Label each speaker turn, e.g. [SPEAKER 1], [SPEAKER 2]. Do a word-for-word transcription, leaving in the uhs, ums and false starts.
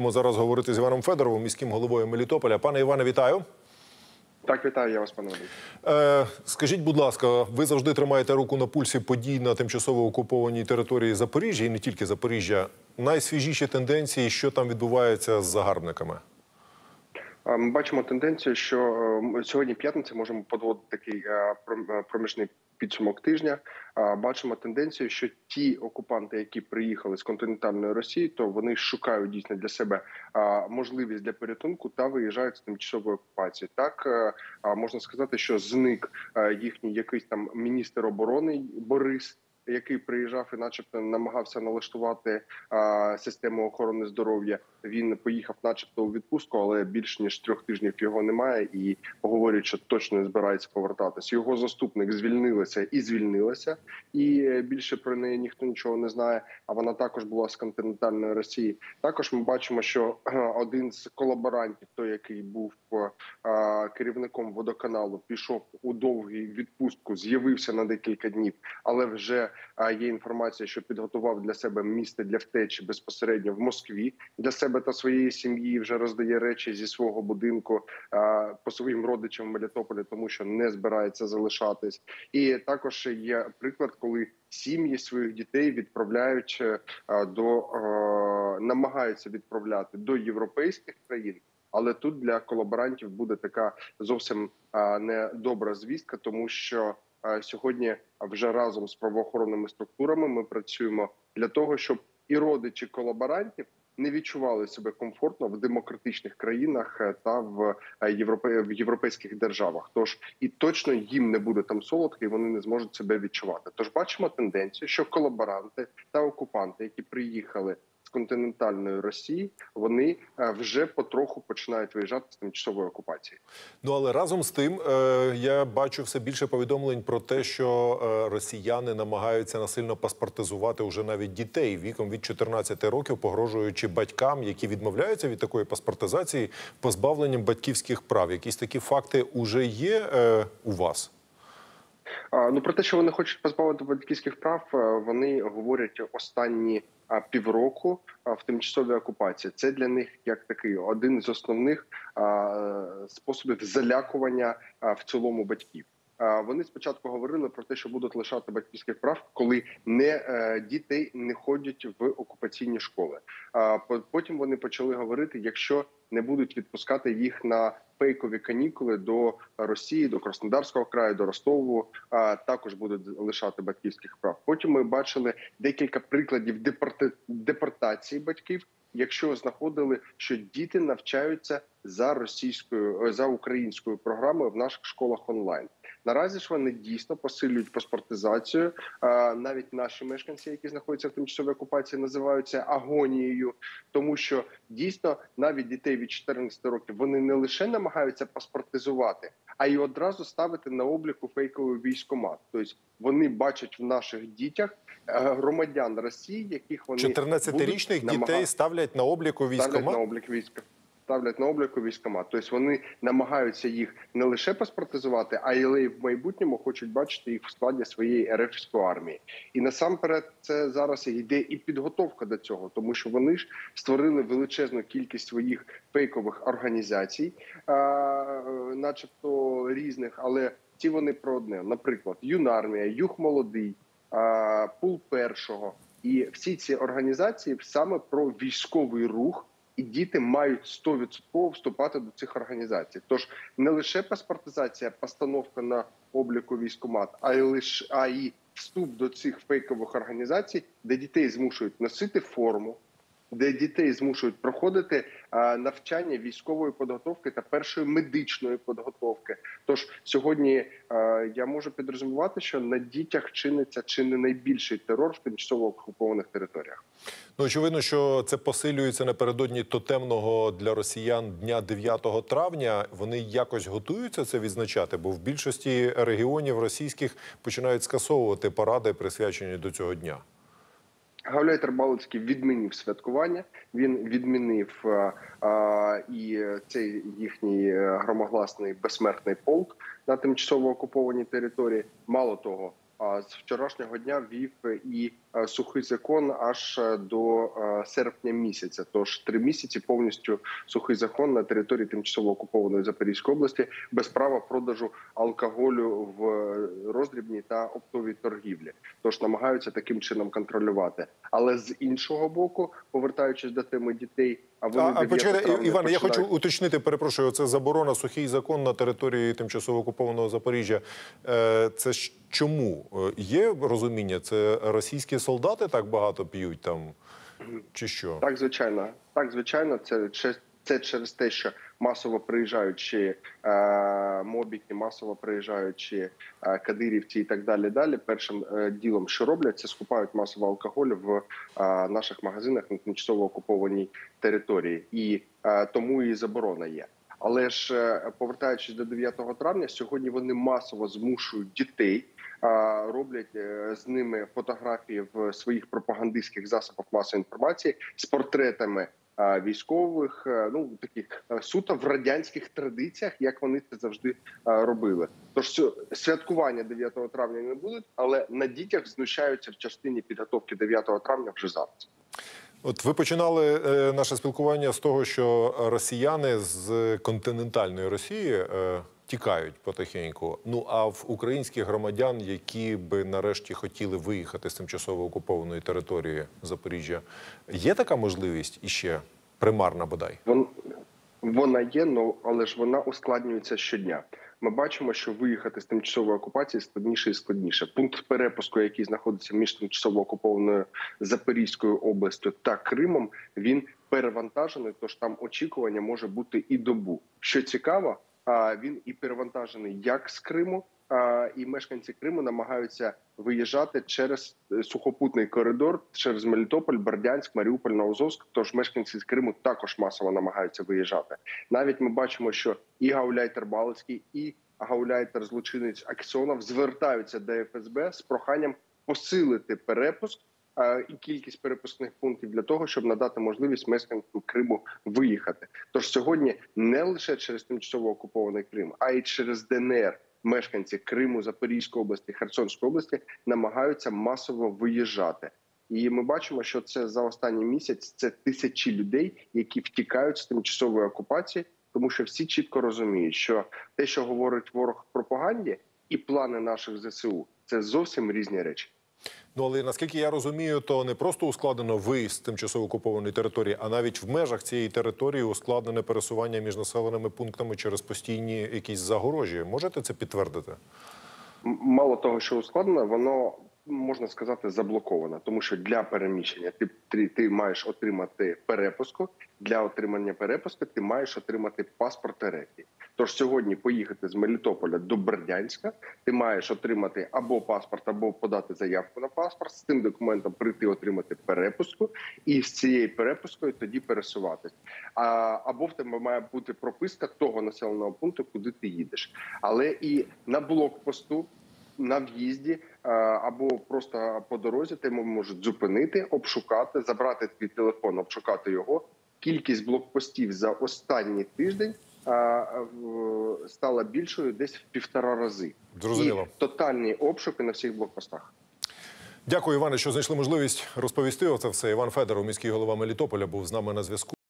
[SPEAKER 1] Будемо зараз говорити з Іваном Федоровим, міським головою Мелітополя. Пане Іване, вітаю.
[SPEAKER 2] Так, вітаю, я вас, пане Вадим.
[SPEAKER 1] Е, скажіть, будь ласка, ви завжди тримаєте руку на пульсі подій на тимчасово окупованій території Запоріжжя, і не тільки Запоріжжя. Найсвіжіші тенденції, що там відбувається з загарбниками?
[SPEAKER 2] Ми бачимо тенденцію, що сьогодні п'ятниця, можемо подводити такий проміжний підсумок тижня. Бачимо тенденцію, що ті окупанти, які приїхали з континентальної Росії, то вони шукають дійсно для себе можливість для порятунку та виїжджають з тимчасової окупації. Так, можна сказати, що зник їхній якийсь там міністр оборони Борис, який приїжджав і начебто намагався налаштувати а, систему охорони здоров'я. Він поїхав начебто у відпустку, але більш ніж трьох тижнів його немає і говорять, що точно не збирається повертатись. Його заступник звільнилася і звільнилася, і більше про неї ніхто нічого не знає, а вона також була з континентальної Росії. Також ми бачимо, що один з колаборантів, той, який був а, керівником водоканалу, пішов у довгу відпустку, з'явився на декілька днів, але вже а, є інформація, що підготував для себе місце для втечі безпосередньо в Москві, для себе та своєї сім'ї, вже роздає речі зі свого будинку а, по своїм родичам в Мелітополі, тому що не збирається залишатись. І також є приклад, коли сім'ї своїх дітей відправляють а, до а, намагаються відправляти до європейських країн. Але тут для колаборантів буде така зовсім а, недобра звістка, тому що а, сьогодні вже разом з правоохоронними структурами ми працюємо для того, щоб і родичі колаборантів не відчували себе комфортно в демократичних країнах та в, європе... в європейських державах. Тож і точно їм не буде там солодко, і вони не зможуть себе відчувати. Тож бачимо тенденцію, що колаборанти та окупанти, які приїхали з континентальної Росії, вони вже потроху починають виїжджати з тимчасової окупації.
[SPEAKER 1] Ну, але разом з тим, е, я бачу все більше повідомлень про те, що е, росіяни намагаються насильно паспортизувати уже навіть дітей віком від чотирнадцяти років, погрожуючи батькам, які відмовляються від такої паспортизації, позбавленням батьківських прав. Якісь такі факти уже є е, у вас?
[SPEAKER 2] Ну, про те, що вони хочуть позбавити батьківських прав, вони говорять останні півроку в тимчасовій окупації. Це для них як такий один з основних способів залякування в цілому батьків. Вони спочатку говорили про те, що будуть лишати батьківських прав, коли не дітей не ходять в окупаційні школи. Потім вони почали говорити, якщо не будуть відпускати їх на фейкові канікули до Росії, до Краснодарського краю, до Ростову, а також будуть лишати батьківських прав. Потім ми бачили декілька прикладів депорта... депортації батьків, якщо знаходили, що діти навчаються за російською, за українською програмою в наших школах онлайн. Наразі ж вони дійсно посилюють паспортизацію. Навіть наші мешканці, які знаходяться в тимчасовій окупації, називаються агонією, тому що дійсно навіть дітей від чотирнадцяти років вони не лише намагаються паспортизувати, а й одразу ставити на обліку фейковий військкомат. Тобто вони бачать в наших дітях громадян Росії, яких вони
[SPEAKER 1] чотирнадцятирічних дітей ставлять на обліку військкомат?
[SPEAKER 2] Ставлять на облік війська. ставлять на обліку військкомат. Тобто вони намагаються їх не лише паспортизувати, а й в майбутньому хочуть бачити їх в складі своєї РФської армії. І насамперед це зараз йде і підготовка до цього, тому що вони ж створили величезну кількість своїх фейкових організацій, а, начебто різних, але ці вони про одне. Наприклад, Юнармія, Юг Молодий, а, Пул Першого. І всі ці організації саме про військовий рух, і діти мають сто відсотків вступати до цих організацій. Тож не лише паспортизація, постановка на обліку військкомат, а й лише а й вступ до цих фейкових організацій, де дітей змушують носити форму, де дітей змушують проходити а, навчання військової підготовки та першої медичної підготовки. Тож сьогодні а, я можу підрозумівати, що на дітях чиниться чи не найбільший терор в тимчасово окупованих територіях.
[SPEAKER 1] Ну, очевидно, що це посилюється напередодні тотемного для росіян дня дев'ятого травня. Вони якось готуються це відзначати, бо в більшості регіонів російських починають скасовувати паради, присвячені до цього дня.
[SPEAKER 2] Гауляйтер Балицький відмінив святкування, він відмінив а, а, і цей їхній громогласний безсмертний полк на тимчасово окупованій території. Мало того, а з вчорашнього дня вів і е, сухий закон аж е, до е, серпня місяця. Тож три місяці повністю сухий закон на території тимчасово окупованої Запорізької області без права продажу алкоголю в роздрібній та оптовій торгівлі. Тож намагаються таким чином контролювати. Але з іншого боку, повертаючись до теми дітей, а вони
[SPEAKER 1] А, а почекайте, Іване,
[SPEAKER 2] починають...
[SPEAKER 1] я хочу уточнити, перепрошую, це заборона, сухий закон на території тимчасово окупованого Запоріжжя. Е, Це ж чому? Е, Є розуміння, це російські солдати так багато п'ють там, чи що?
[SPEAKER 2] Так, звичайно. Так, звичайно, це, це через те, що масово приїжджаючи е, мобіки, масово приїжджаючи е, кадирівці і так далі, далі, першим е, ділом, що роблять, це скупають масово алкоголь в е, наших магазинах на тимчасово окупованій території. І е, тому і заборона є. Але ж, е, повертаючись до дев'ятого травня, сьогодні вони масово змушують дітей, е, роблять е, з ними фотографії в своїх пропагандистських засобах масової інформації з портретами військових, ну таких суто в радянських традиціях, як вони це завжди робили. Тож святкування дев'ятого травня не будуть, але на дітях знущаються в частині підготовки дев'ятого травня вже зараз.
[SPEAKER 1] От ви починали е, наше спілкування з того, що росіяни з континентальної Росії е, тікають потихеньку. Ну а в українських громадян, які би нарешті хотіли виїхати з тимчасово окупованої території Запоріжжя, є така можливість іще примарна бодай?
[SPEAKER 2] Вон, вона є, но, але ж вона ускладнюється щодня. Ми бачимо, що виїхати з тимчасової окупації складніше і складніше. Пункт перепуску, який знаходиться між тимчасово окупованою Запорізькою областю та Кримом, він перевантажений, тож там очікування може бути і добу. Що цікаво, він і перевантажений як з Криму, і мешканці Криму намагаються виїжджати через сухопутний коридор, через Мелітополь, Бердянськ, Маріуполь, Новоазовськ. Тож мешканці з Криму також масово намагаються виїжджати. Навіть ми бачимо, що і гауляйтер Балицький, і гауляйтер-злочинець Аксьонов звертаються до еф ес бе з проханням посилити перепуск і кількість перепускних пунктів для того, щоб надати можливість мешканцям Криму виїхати. Тож сьогодні не лише через тимчасово окупований Крим, а й через де ен ер мешканці Криму, Запорізької області, Херсонської області намагаються масово виїжджати. І ми бачимо, що це за останній місяць це тисячі людей, які втікають з тимчасової окупації, тому що всі чітко розуміють, що те, що говорить ворог в пропаганді, і плани наших зе се у – це зовсім різні речі.
[SPEAKER 1] Ну, але наскільки я розумію, то не просто ускладнено виїзд з тимчасово окупованої території, а навіть в межах цієї території ускладнене пересування між населеними пунктами через постійні якісь загорожі. Можете це підтвердити?
[SPEAKER 2] Мало того, що ускладнено, воно, можна сказати, заблоковано. Тому що для переміщення ти, ти, ти маєш отримати перепуску, для отримання перепуску ти маєш отримати паспорт Ерефії. Тож сьогодні поїхати з Мелітополя до Бердянська, ти маєш отримати або паспорт, або подати заявку на паспорт, з тим документом прийти отримати перепуску і з цією перепускою тоді пересуватись. А, або в тебе має бути прописка того населеного пункту, куди ти їдеш. Але і на блокпосту, на в'їзді або просто по дорозі тебе можуть зупинити, обшукати, забрати твій телефон, обшукати його. Кількість блокпостів за останній тиждень стала більшою десь в півтора рази.
[SPEAKER 1] Зрозуміло.
[SPEAKER 2] І тотальні обшуки на всіх блокпостах.
[SPEAKER 1] Дякую, Іване, що знайшли можливість розповісти оце все. Іван Федоров, міський голова Мелітополя, був з нами на зв'язку.